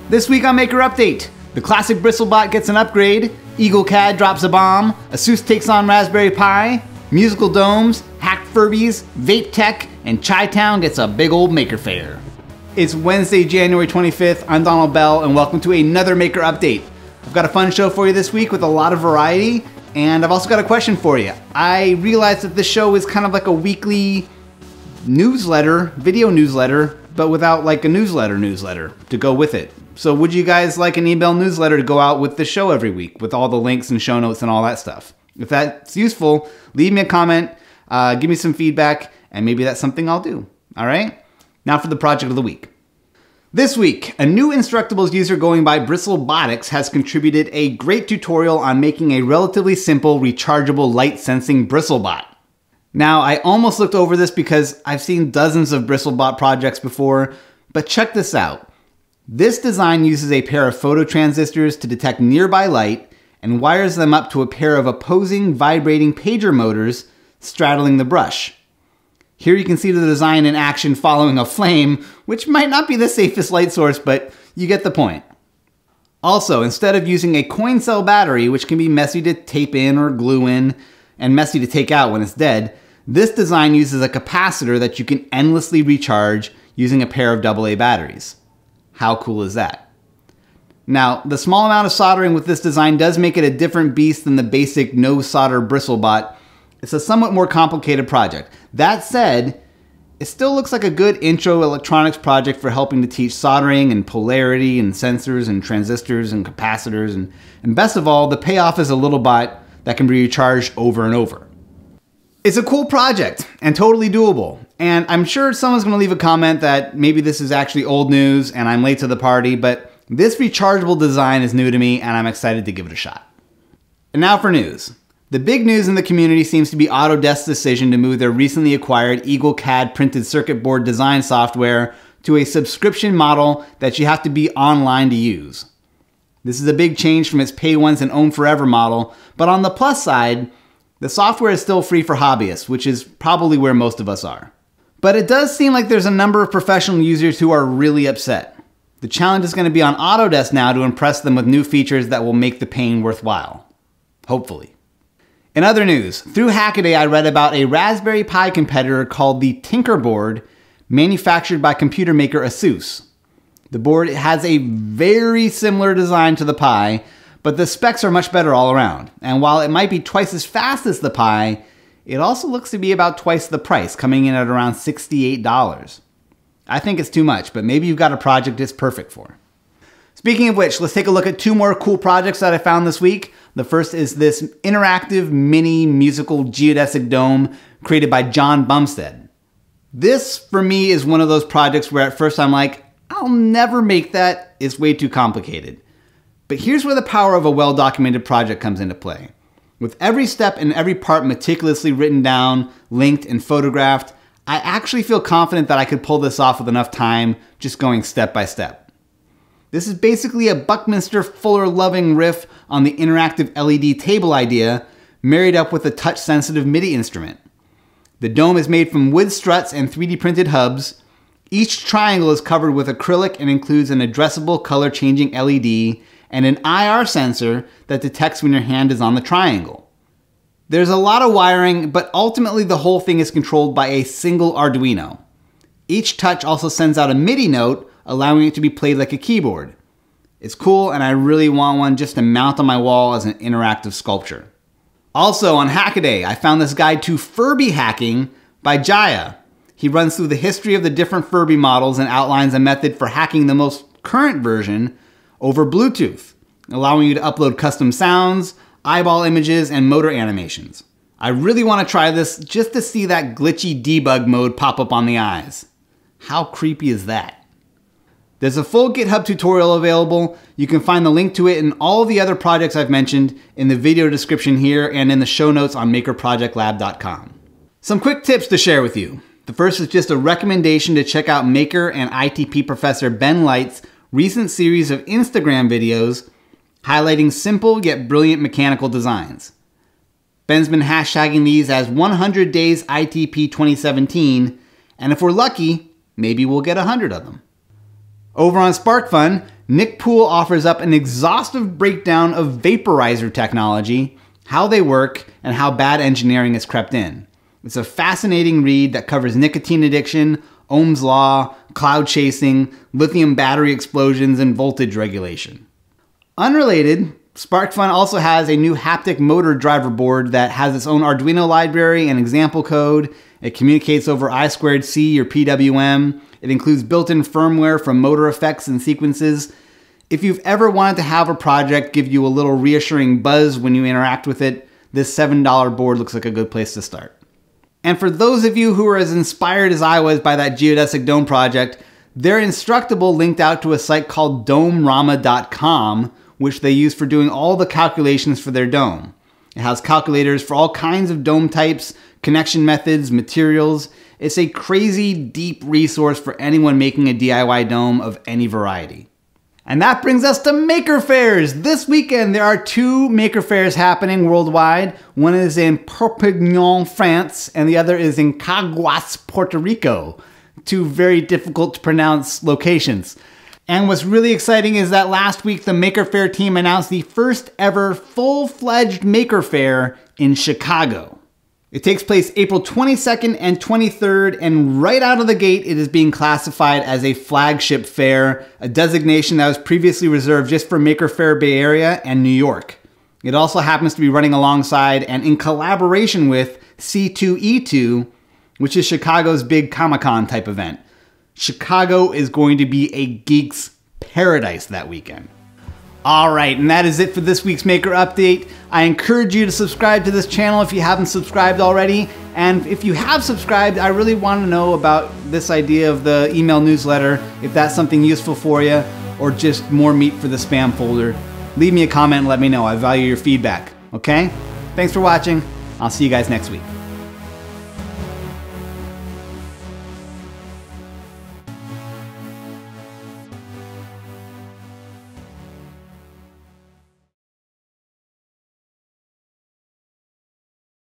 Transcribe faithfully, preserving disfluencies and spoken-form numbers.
This week on Maker Update, the classic BristleBot gets an upgrade, Eagle C A D drops a bomb, ASUS takes on Raspberry Pi, musical domes, hacked Furbies, vape tech, and Chi-Town gets a big old Maker Faire. It's Wednesday, January twenty-fifth. I'm Donald Bell, and welcome to another Maker Update. I've got a fun show for you this week with a lot of variety, and I've also got a question for you. I realized that this show is kind of like a weekly newsletter, video newsletter, but without like a newsletter newsletter to go with it. So would you guys like an email newsletter to go out with the show every week with all the links and show notes and all that stuff? If that's useful, leave me a comment, uh, give me some feedback, and maybe that's something I'll do. All right? Now for the project of the week. This week, a new Instructables user going by BristleBotics has contributed a great tutorial on making a relatively simple rechargeable light sensing BristleBot. Now, I almost looked over this because I've seen dozens of BristleBot projects before, but check this out. This design uses a pair of phototransistors to detect nearby light and wires them up to a pair of opposing vibrating pager motors straddling the brush. Here you can see the design in action following a flame, which might not be the safest light source, but you get the point. Also, instead of using a coin cell battery, which can be messy to tape in or glue in and messy to take out when it's dead, this design uses a capacitor that you can endlessly recharge using a pair of double A batteries. How cool is that? Now, the small amount of soldering with this design does make it a different beast than the basic no solder BristleBot. It's a somewhat more complicated project. That said, it still looks like a good intro electronics project for helping to teach soldering and polarity and sensors and transistors and capacitors, and, and best of all, the payoff is a little bot that can be recharged over and over. It's a cool project and totally doable. And I'm sure someone's gonna leave a comment that maybe this is actually old news and I'm late to the party, but this rechargeable design is new to me and I'm excited to give it a shot. And now for news. The big news in the community seems to be Autodesk's decision to move their recently acquired Eagle C A D printed circuit board design software to a subscription model that you have to be online to use. This is a big change from its pay once and own forever model, but on the plus side, the software is still free for hobbyists, which is probably where most of us are. But it does seem like there's a number of professional users who are really upset. The challenge is going to be on Autodesk now to impress them with new features that will make the pain worthwhile. Hopefully. In other news, through Hackaday I read about a Raspberry Pi competitor called the Tinkerboard, manufactured by computer maker ASUS. The board has a very similar design to the Pi, but the specs are much better all around. And while it might be twice as fast as the Pi, it also looks to be about twice the price, coming in at around sixty-eight dollars. I think it's too much, but maybe you've got a project it's perfect for. Speaking of which, let's take a look at two more cool projects that I found this week. The first is this interactive mini musical geodesic dome created by John Bumstead. This, for me, is one of those projects where at first I'm like, I'll never make that, it's way too complicated. But here's where the power of a well-documented project comes into play. With every step and every part meticulously written down, linked, and photographed, I actually feel confident that I could pull this off with enough time, just going step by step. This is basically a Buckminster Fuller-loving riff on the interactive L E D table idea, married up with a touch-sensitive MIDI instrument. The dome is made from wood struts and three D printed hubs. Each triangle is covered with acrylic and includes an addressable color-changing L E D and an I R sensor that detects when your hand is on the triangle. There's a lot of wiring, but ultimately the whole thing is controlled by a single Arduino. Each touch also sends out a MIDI note, allowing it to be played like a keyboard. It's cool, and I really want one just to mount on my wall as an interactive sculpture. Also on Hackaday, I found this guide to Furby hacking by Jaya. He runs through the history of the different Furby models and outlines a method for hacking the most current version over Bluetooth, allowing you to upload custom sounds, eyeball images, and motor animations. I really want to try this just to see that glitchy debug mode pop up on the eyes. How creepy is that? There's a full GitHub tutorial available. You can find the link to it and all the other projects I've mentioned in the video description here and in the show notes on maker project lab dot com. Some quick tips to share with you. The first is just a recommendation to check out Maker and I T P professor Ben Light's recent series of Instagram videos highlighting simple yet brilliant mechanical designs. Ben's been hashtagging these as one hundred days I T P twenty seventeen, and if we're lucky, maybe we'll get one hundred of them. Over on SparkFun, Nick Poole offers up an exhaustive breakdown of vaporizer technology, how they work, and how bad engineering has crept in. It's a fascinating read that covers nicotine addiction, Ohm's law, cloud chasing, lithium battery explosions, and voltage regulation. Unrelated, SparkFun also has a new haptic motor driver board that has its own Arduino library and example code. It communicates over I two C or P W M. It includes built-in firmware for motor effects and sequences. If you've ever wanted to have a project give you a little reassuring buzz when you interact with it, this seven dollar board looks like a good place to start. And for those of you who are as inspired as I was by that geodesic dome project, they're Instructable linked out to a site called dome rama dot com, which they use for doing all the calculations for their dome. It has calculators for all kinds of dome types, connection methods, materials. It's a crazy deep resource for anyone making a D I Y dome of any variety. And that brings us to Maker Fairs. This weekend there are two Maker Fairs happening worldwide. One is in Perpignan, France, and the other is in Caguas, Puerto Rico. Two very difficult to pronounce locations. And what's really exciting is that last week the Maker Faire team announced the first ever full-fledged Maker Faire in Chicago. It takes place April twenty-second and twenty-third, and right out of the gate it is being classified as a flagship fair, a designation that was previously reserved just for Maker Faire Bay Area and New York. It also happens to be running alongside and in collaboration with C two E two, which is Chicago's big Comic-Con type event. Chicago is going to be a geek's paradise that weekend. All right, and that is it for this week's Maker Update. I encourage you to subscribe to this channel if you haven't subscribed already. And if you have subscribed, I really want to know about this idea of the email newsletter, if that's something useful for you, or just more meat for the spam folder. Leave me a comment and let me know. I value your feedback, okay? Thanks for watching. I'll see you guys next week.